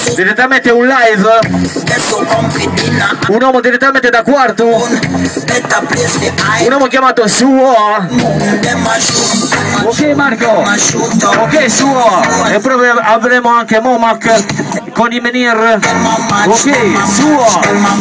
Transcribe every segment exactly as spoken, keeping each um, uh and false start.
Direttamente un live. Un uomo direttamente da Quarto. Un uomo chiamato Suo. Ok Marco. Ok Suo. E poi avremo anche Momac con i Menir. Ok Suo.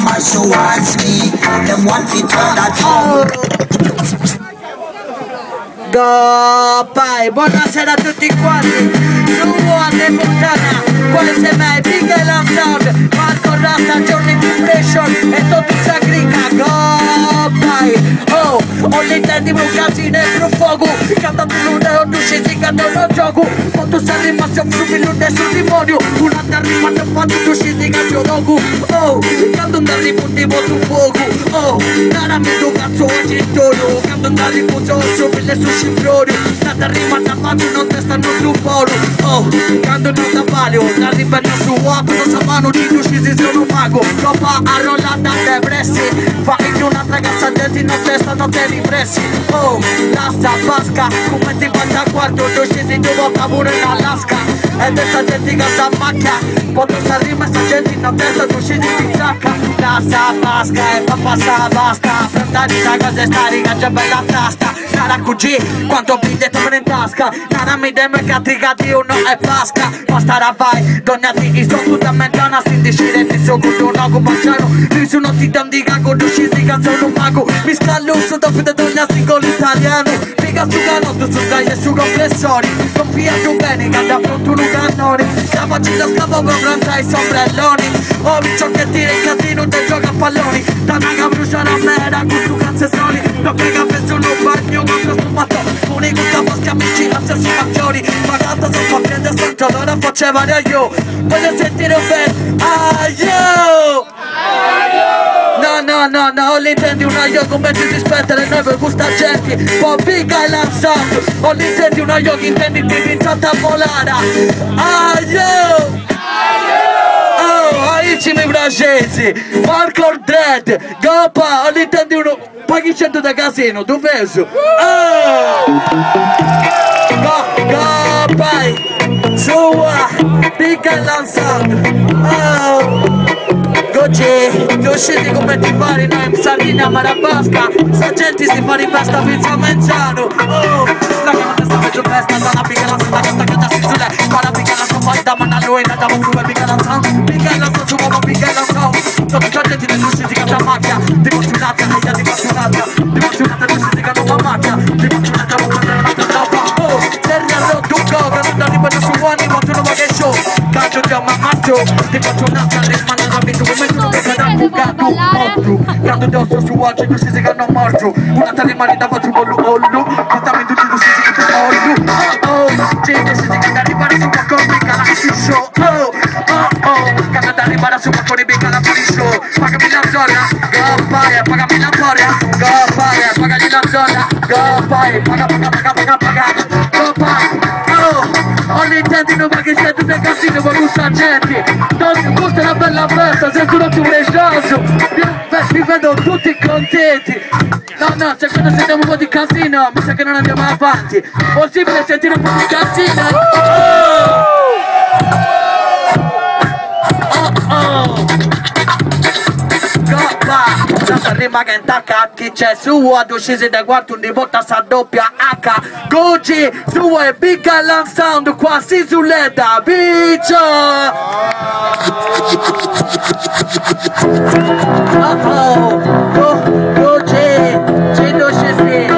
Go, pai, buonasera a tutti quanti. Suo alle Montana, quale sei mai? Big Island Sound, Marco Rasta, Johnny Vibration e tutti i Sacrica. Go, pai, oh, ho l'intendi un casino e un fuoco. Canta tu l'une o tu scesi che non ho gioco. Quando sei rimasto un frubi l'une sul demonio. Una terrima non fatto tu scesi che io rogo. Oh, quando andare puntivo su fuoco. Oh, nara mi do cazzo oggi in tono. Quando andare punto su mille su scimpioni. Nata rima da fatto non testa non su polo. Oh, quando non da palio. La ribella su uopo non sa mano di tu scesi sono mago. Troppa arrollata te pressi. Fa in un'altra cassa denti non testa non te ripressi. Oh, la sta pasca. Come ti faccia a quarto. Tu scesi due volte pure in Alaska. E questa gente che sta a macchia. Quando sta rima sta gente non testa tu scesi di giacca. La sta pasca e papà sta basta. Frantani sa cosa sta riga c'è bella tasta. Nara cugì quanto biglietto me in tasca. Nara mi deme cattigati uno e pasca. Basta ravai dognati i sto tutta mentana. Stindicire ti so con un ogo baciano. Nessuno ti dandica con uscisi che sono un mago. Mi scalluso dopo da donna singolo italiano. Piga su canotto su dai e su compressori. Non piace bene che da pronto un cannone. Scavaci da scavo per prendere i sombrelloni. Oh mi ciò che tira il casino te gioca a palloni. Da naga bruciare a mera con tu canzoni. Non prega per sono bagno contro sto matto. Unico capo che amici grazie a maggiori. Pagata sul facendo sto allora faceva io. Voglio sentire un bel aio. No no no no, ho l'intendi una io come ti rispettere noi per gusta gente. Poi Big Island Sound. Ho l'intendi una io che intendi di vinciata volare. Aio. Oh, aici mi francesi. Marco Dread. Goppa, ho l'intendi uno. Paghi cento da casino, tu veso. Oh. Go, go, pai. Sua. Big Island Sound. Oh. Goci, che usciti come ti pari, noi in Sardegna, Marabasca. Sta gente si fa in festa, pizza a Menziano. Oh, la chiamata sta peggio festa, sta una piccola santa che sta cantando su lei. Fa la piccola sua faida, ma non lui, nada ma come piccola sound. Piccola sua su come piccola sound. Tutti i gente ne usciti che c'è macchia. Ti faccio un'altra, io ti faccio un'altra. Ti faccio un'altra, ti usciti che non fa macchia. Ti faccio un'altra, non fa un'altra. Oh, terra rotto un go, che non arrivano su buoni, ma tu non vai che show. Caccio ti ammazzo, ti faccio un'altra, rimane da vinto come tu. Bucato, morto, quando dosso su oggi tu si che non morto. Una tale marina faccio bollo ollo. Contami tutti tu si che ti ollo. Oh, oh, gente si che arrivare su qualcosa di galaxy show. Oh, oh, oh, quando arrivare su qualcosa di galaxy show. Pagami la zona, go fire, pagami la storia. Go fire, pagami la zona. Go fire, paga, paga, paga, paga, paga. Go fire, oh, ho l'intendi non perché siete del casino, ma gusta gente. Non gusta una bella festa, se tu non ti vuoi sciolto. Mi vedo tutti contenti. No, no, secondo se sentiamo un po' di casino, mi sa che non andiamo avanti. Possibile sentire un po' di casino? Oh, oh. Coppa, la rima che intacca, chi c'è su, ad uscisi da quarto, ogni volta sa doppia H. Gucci, su e Big Island Sound, quasi sull'edda, bicio. Oh oh, go, Gucci, ci uscisi.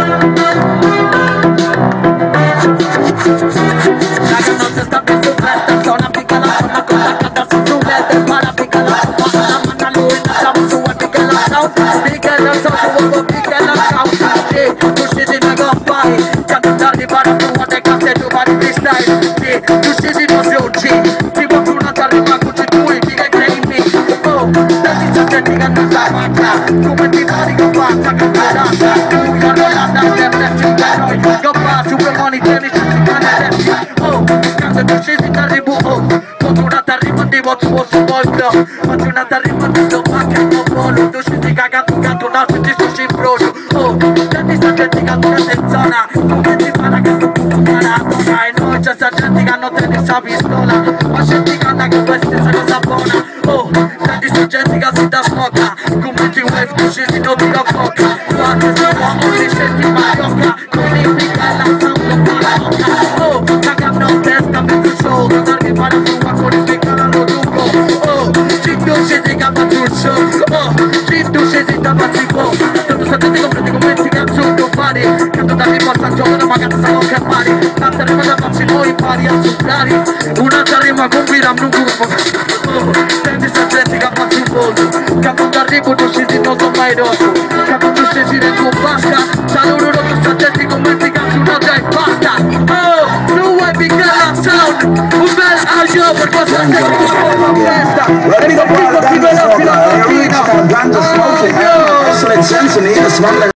Raga non si sta più su festa, sono una piccola forma con la canta su giullette. Para piccola forma, la manna lui, siamo su e Big Island Sound. Big Island Sound, su e Big Island Sound. Sì, uscisi da goffai, quando ti arrivare a tua te cazzo e tu vari freestyle. Sì, uscisi da oggi, ti voglio una tarima con i mica crei me. Oh, tanti soggetti che non sa manca, come ti pari con pazza che parata. Tu non rollanda, te prezzi da noi, goppa, super money, tieni tutti canaletti. Oh, quando tu scesi t'arrivo, oh, con una tarima di voto posso volto. Faccio una tarima di sto macchia, non volo. Tu scesi cagato, canto, no, se ti sto scimbroso. Oh, tanti soggetti che non sei in zona, come ti pare che tu puoi fare. E noi c'è gente che hanno tenuto la pistola, ma scendi che guarda che questa è una cosa buona. Oh, tanti su gente che si da smoca, commenti web, tu scesi non ti rocca. Quando si uomo ti senti marocca, con i picca la sound of marocca. Oh, caga no testa, mezzo show, non arriva la sua con i picca la lungo. Oh, ci tu scesi che faccio il show. Oh, ci tu scesi da pazzico. Tanto sapete comprati commenti che assurdo fare. Canto da riporta al giorno, ma cazzo sa che fare. Tante rima da farci noi pari a supplari. Un'altra rima con Viram non curvo. Oh, senti sta gente che faccio il volto. Capo d'arrivo tu scesi non so mai dopo. Capo tu scesi nel tuo basca. Saluto da questa gente commenti che assurdo e basta. Oh, non vuoi piccare la sound. Un bel agio per questa gente che fa festa. E sto qui con chi ve la fila mattina.